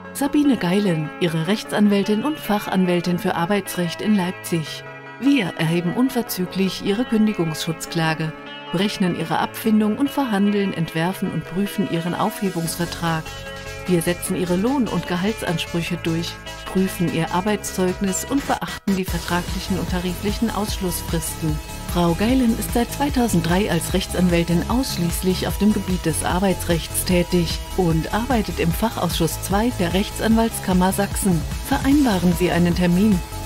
Sabine Geilen, Ihre Rechtsanwältin und Fachanwältin für Arbeitsrecht in Leipzig. Wir erheben unverzüglich Ihre Kündigungsschutzklage, berechnen Ihre Abfindung und verhandeln, entwerfen und prüfen Ihren Aufhebungsvertrag. Wir setzen Ihre Lohn- und Gehaltsansprüche durch, prüfen Ihr Arbeitszeugnis und beachten die vertraglichen und tariflichen Ausschlussfristen. Frau Geilen ist seit 2003 als Rechtsanwältin ausschließlich auf dem Gebiet des Arbeitsrechts tätig und arbeitet im Fachausschuss II der Rechtsanwaltskammer Sachsen. Vereinbaren Sie einen Termin.